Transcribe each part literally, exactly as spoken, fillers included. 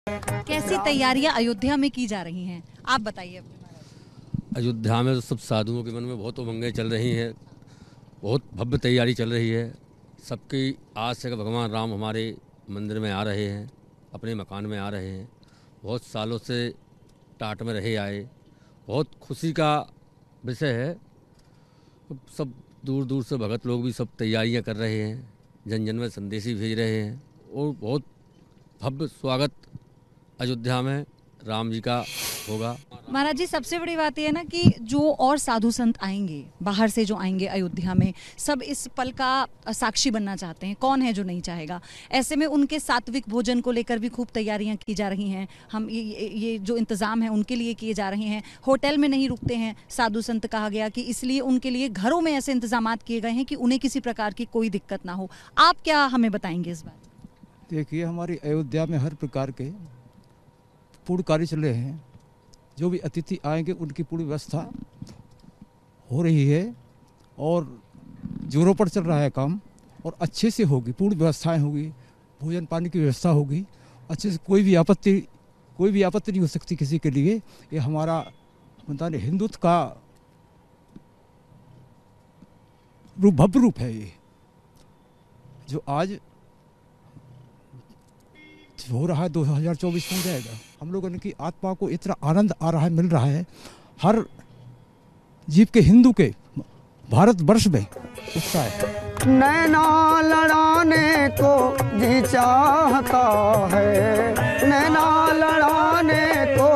कैसी तैयारियां अयोध्या में की जा रही हैं, आप बताइए। अयोध्या में तो सब साधुओं के मन में बहुत उमंगें चल रही हैं, बहुत भव्य तैयारी चल रही है। सबकी आस है कि भगवान राम हमारे मंदिर में आ रहे हैं, अपने मकान में आ रहे हैं। बहुत सालों से टाट में रहे आए, बहुत खुशी का विषय है। सब दूर दूर से भगत लोग भी सब तैयारियां कर रहे हैं, जन जन में संदेशी भेज रहे हैं और बहुत भव्य स्वागत अयोध्या में राम जी का होगा। महाराज जी, सबसे बड़ी बात यह है ना कि जो और साधु संत आएंगे, बाहर से जो आएंगे अयोध्या में, सब इस पल का साक्षी बनना चाहते हैं। कौन है जो नहीं चाहेगा? ऐसे में उनके सात्विक भोजन को लेकर भी खूब तैयारियां की जा रही हैं। हम ये, ये जो इंतज़ाम है उनके लिए किए जा रहे हैं। होटल में नहीं रुकते हैं साधु संत, कहा गया कि इसलिए उनके लिए घरों में ऐसे इंतजाम किए गए हैं कि उन्हें किसी प्रकार की कोई दिक्कत ना हो। आप क्या हमें बताएंगे इस बात? देखिए, हमारी अयोध्या में हर प्रकार के पूर्ण कार्य चल रहे हैं। जो भी अतिथि आएंगे उनकी पूरी व्यवस्था हो रही है और जोरों पर चल रहा है काम, और अच्छे से होगी। पूर्ण व्यवस्थाएं होगी, भोजन पानी की व्यवस्था होगी अच्छे से। कोई भी आपत्ति कोई भी आपत्ति नहीं हो सकती किसी के लिए। ये हमारा मतलब हिंदुत्व का रूप, भव्य रूप है ये, जो आज हो रहा है। दो हज़ार चौबीस में जाएगा। हम लोगों की आत्मा को इतना आनंद आ रहा है, मिल रहा है हर जीव के, हिंदू के भारत वर्ष में उत्साह है। नैना लड़ाने को जी चाहता है, नैना लड़ाने को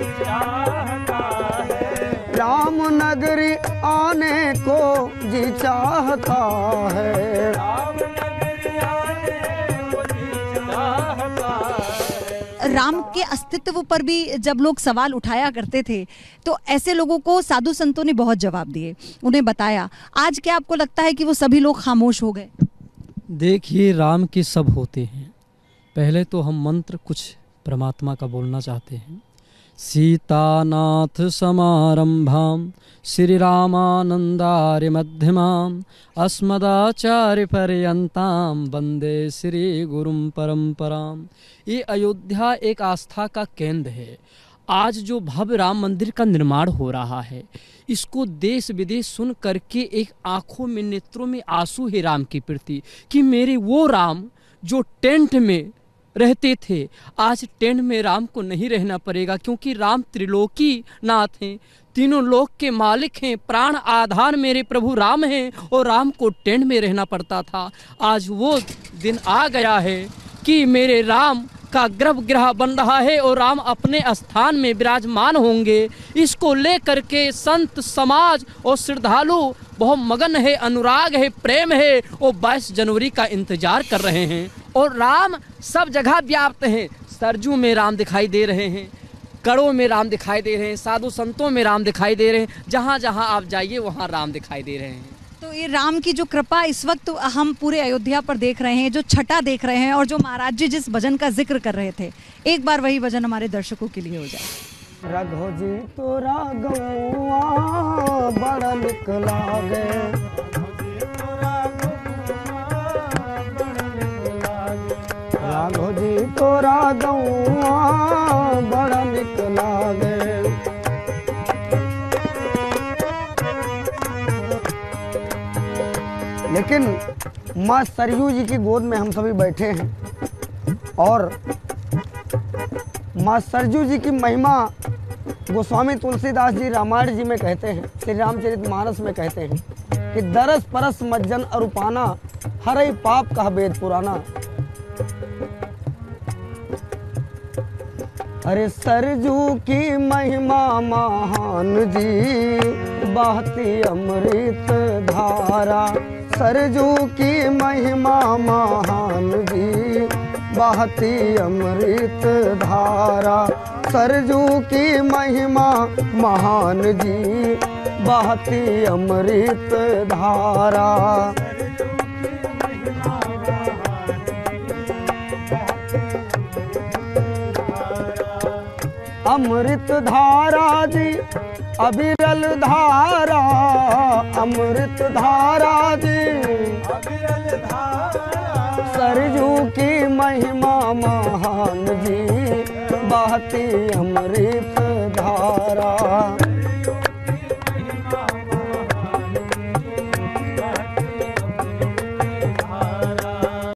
चाहता है, राम नगरी आने को जी चाहता है, राम नगरी आने को जी चाहता है। राम के अस्तित्व पर भी जब लोग सवाल उठाया करते थे तो ऐसे लोगों को साधु संतों ने बहुत जवाब दिए, उन्हें बताया। आज क्या आपको लगता है कि वो सभी लोग खामोश हो गए? देखिए, राम के सब होते हैं। पहले तो हम मंत्र कुछ परमात्मा का बोलना चाहते हैं। सीतानाथ समारंभाम श्री रामानंदार्य मध्यमाम अस्मदाचार्य पर्यंताम वंदे श्री गुरुम परंपराम। ये अयोध्या एक आस्था का केंद्र है। आज जो भव्य राम मंदिर का निर्माण हो रहा है, इसको देश विदेश सुन करके एक आंखों में, नेत्रों में आंसू है राम के प्रति, कि मेरे वो राम जो टेंट में रहते थे, आज टेंट में राम को नहीं रहना पड़ेगा, क्योंकि राम त्रिलोकी नाथ हैं, तीनों लोक के मालिक हैं, प्राण आधार मेरे प्रभु राम हैं, और राम को टेंट में रहना पड़ता था। आज वो दिन आ गया है कि मेरे राम का गर्भगृह बन रहा है और राम अपने स्थान में विराजमान होंगे। इसको लेकर के संत समाज और श्रद्धालु बहुत मगन है, अनुराग है, प्रेम है, और बाईस जनवरी का इंतजार कर रहे हैं। और राम सब जगह व्याप्त हैं। सरजू में राम दिखाई दे रहे हैं, कड़ों में राम दिखाई दे रहे हैं, साधु संतों में राम दिखाई दे रहे हैं। जहाँ जहाँ आप जाइए वहाँ राम दिखाई दे रहे हैं। तो ये राम की जो कृपा इस वक्त हम पूरे अयोध्या पर देख रहे हैं, जो छटा देख रहे हैं, और जो महाराज जी जिस भजन का जिक्र कर रहे थे, एक बार वही भजन हमारे दर्शकों के लिए हो जाए। रघु जी तो रागौआ बड़ा निक लागे, राघो जी तो रागौआ बड़ा निक लागे। लेकिन माँ सरयू जी की गोद में हम सभी बैठे हैं और माँ सरयू जी की महिमा गोस्वामी तुलसीदास जी रामायण जी में कहते हैं, श्री रामचरितमानस में कहते हैं कि दरस परस मज्जन अरुपाना हरई पाप कह वेद पुराना। अरे सरजू की महिमा महान जी बहती अमृत धारा, सरजू की महिमा महान जी बहती अमृत धारा, सरजू की महिमा महान जी बहती अमृत धारा। अमृत धारा जी अविरल धारा, अमृत धारा जी अविरल धारा, सरजू की महिमा महान जी बहती अमृत